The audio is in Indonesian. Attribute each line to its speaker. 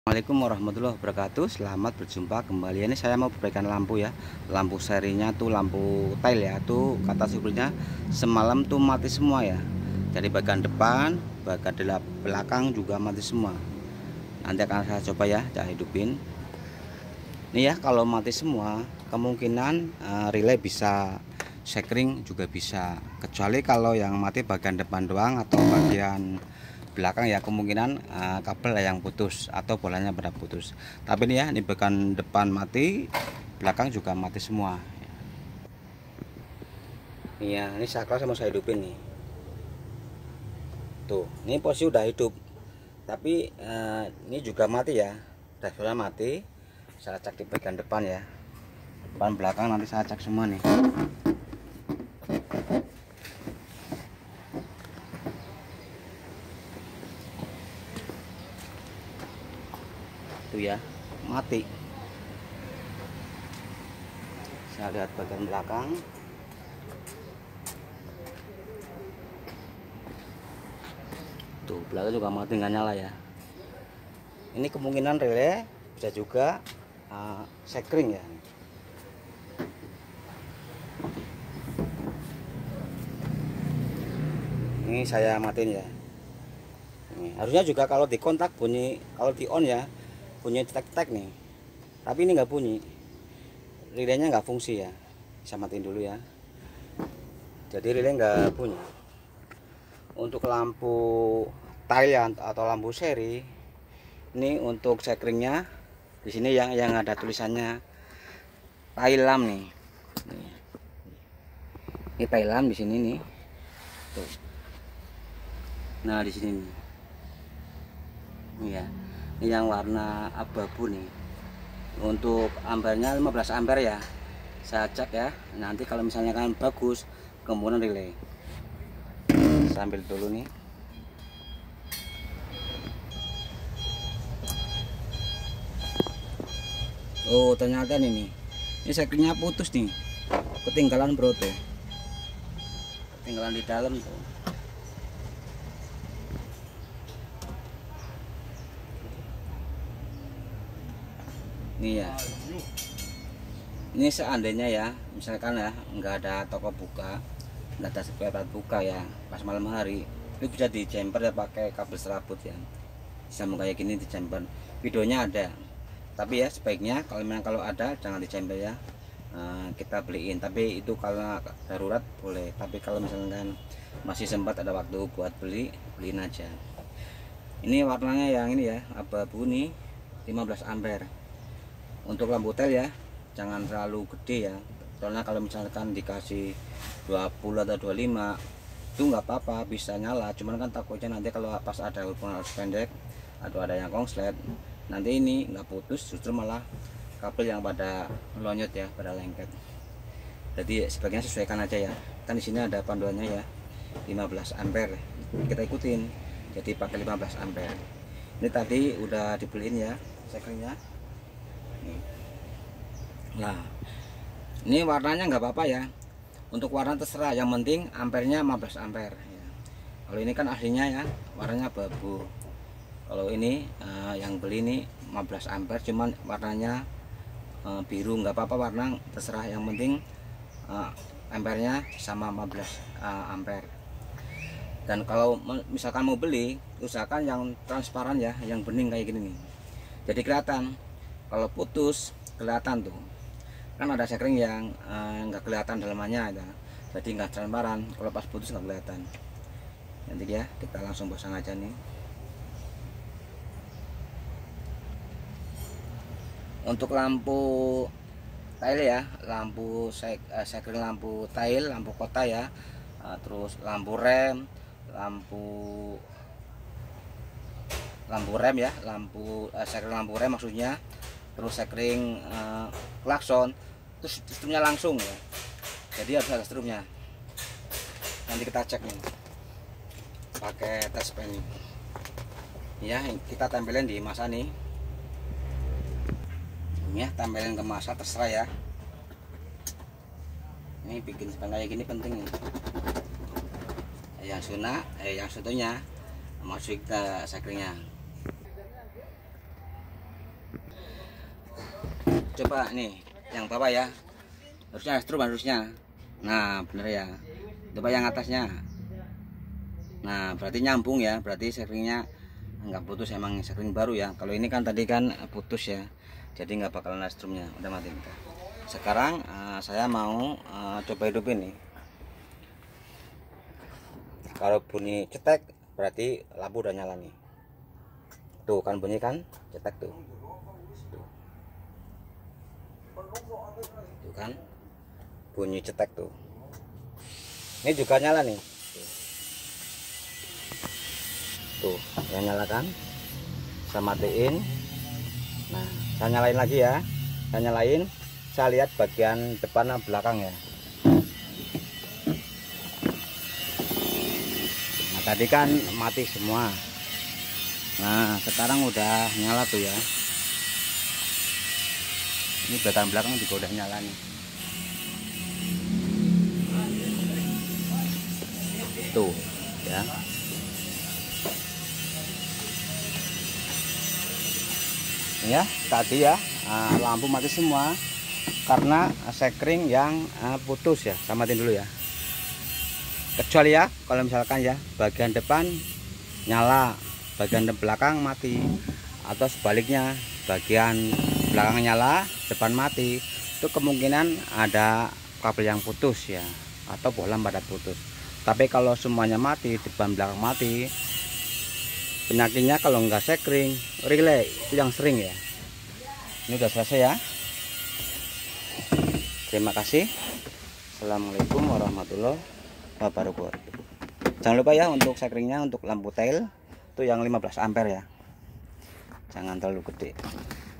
Speaker 1: Assalamualaikum warahmatullahi wabarakatuh. Selamat berjumpa kembali. Ini saya mau berikan lampu ya. Lampu serinya tuh lampu tile ya. Tuh kata supirnya semalam tuh mati semua ya. Jadi bagian depan, bagian belakang juga mati semua. Nanti akan saya coba ya, saya hidupin. Ini ya, kalau mati semua kemungkinan relay bisa sekring juga bisa. Kecuali kalau yang mati bagian depan doang atau bagian belakang ya, kemungkinan kabel yang putus atau bolanya pada putus. Tapi ini ya, ini bagian depan mati, belakang juga mati semua. Iya, ini saklar saya mau saya hidupin nih. Tuh, ini posisi udah hidup. Tapi ini juga mati ya. Drivernya mati. Saya cek di bagian depan ya. Depan belakang nanti saya cek semua nih. Tuh ya, mati. Saya lihat bagian belakang. Tuh, belakang juga mati, nggak nyala ya. Ini kemungkinan relay, bisa juga sekring ya. Ini saya matiin ya. Ini, harusnya juga kalau dikontak bunyi, kalau di on ya bunyi tek-tek nih. Tapi ini nggak bunyi. Relaynya nggak fungsi ya. Saya matiin dulu ya. Jadi relay nggak bunyi. Untuk lampu tile atau lampu seri, ini untuk sekringnya di sini yang ada tulisannya Thailam nih. Ini Thailam di sini nih. Tuh. Nah, di sini nih. Ini ya. Ini yang warna abu-abu nih. Untuk ampernya 15 ampere ya. Saya cek ya. Nanti kalau misalnya kan bagus, kemudian relay. Sambil dulu nih. Oh, ternyata ini sekringnya putus nih. Ketinggalan bro tuh. Ketinggalan di dalam tuh. Ini ya. Ini seandainya ya, misalkan ya nggak ada toko buka, nggak ada spare buka ya, pas malam hari itu bisa dijemper ya pakai kabel serabut ya. Bisa kayak gini dijemper. Videonya ada. Tapi ya sebaiknya kalau ada jangan dijemper ya. Kita beliin. Tapi itu kalau darurat boleh. Tapi kalau misalkan masih sempat ada waktu buat beliin aja. Ini warnanya yang ini ya, abu-abu nih, 15 ampere. Untuk lampu tel ya, jangan terlalu gede ya. Soalnya kalau misalkan dikasih 20 atau 25 itu nggak apa-apa, bisa nyala. Cuman kan takutnya nanti kalau pas ada hubungan arus pendek atau ada yang konslet, nanti ini nggak putus, justru malah kabel yang pada lonyot ya, pada lengket. Jadi sebaiknya sesuaikan aja ya. Kan di sini ada panduannya ya, 15 ampere. Kita ikutin. Jadi pakai 15 ampere. Ini tadi udah dibeliin ya sekringnya. Nah, ini warnanya nggak apa-apa ya. Untuk warna terserah, yang penting ampernya 15 ampere ya. Kalau ini kan aslinya ya warnanya abu-abu. Kalau ini yang beli ini 15 ampere, cuman warnanya biru, nggak apa-apa, warna terserah, yang penting ampernya sama 15 ampere. Dan kalau misalkan mau beli, usahakan yang transparan ya, yang bening kayak gini nih. Jadi kelihatan. Kalau putus kelihatan tuh. Kan ada sekring yang nggak kelihatan dalamannya ya. Jadi nggak transparan. Kalau pas putus nggak kelihatan. Nanti ya kita langsung pasang aja nih. Untuk lampu tile ya, lampu sekring lampu tile, lampu kota ya, terus lampu rem, lampu rem ya, sekring lampu rem maksudnya, terus sekring klakson, terus strumnya langsung ya. Jadi harus ada strumnya. Nanti kita cek nih pakai tes pen ya, kita tempelin di masa nih. Ini ya, tempelin ke masa terserah ya. Ini bikin pen kayak gini penting nih. Yang satunya masuk ke sekringnya. coba nih yang bawah ya, harusnya strum harusnya. Nah bener ya, coba yang atasnya. Nah berarti nyambung ya, berarti sekringnya nggak putus, emang sekring baru ya. Kalau ini kan tadi kan putus ya, jadi nggak bakalan ada strumnya, udah mati. Sekarang saya mau coba hidupin nih. Kalau bunyi cetek berarti lampu udah nyala nih. Tuh kan bunyi kan cetek tuh. Tuh kan bunyi cetek tuh. Ini juga nyala nih. Tuh yang nyala kan. Saya matiin. Nah saya nyalain lagi ya. Saya nyalain. Saya lihat bagian depan dan belakang ya. Nah tadi kan mati semua. Nah sekarang udah nyala tuh ya. Ini bagian belakang juga udah nyala nih. Tuh ya. Ya tadi ya lampu mati semua karena sekring yang putus ya. Saya matiin dulu ya. Kecuali ya kalau misalkan ya bagian depan nyala, bagian belakang mati, atau sebaliknya bagian belakang nyala, depan mati, itu kemungkinan ada kabel yang putus ya, atau bohlam pada putus. Tapi kalau semuanya mati, depan belakang mati, penyakitnya kalau nggak sekring relay itu yang sering ya. Ini udah selesai ya. Terima kasih. Assalamualaikum warahmatullahi wabarakatuh. Jangan lupa ya untuk sekringnya, untuk lampu tail itu yang 15 ampere ya, jangan terlalu gede.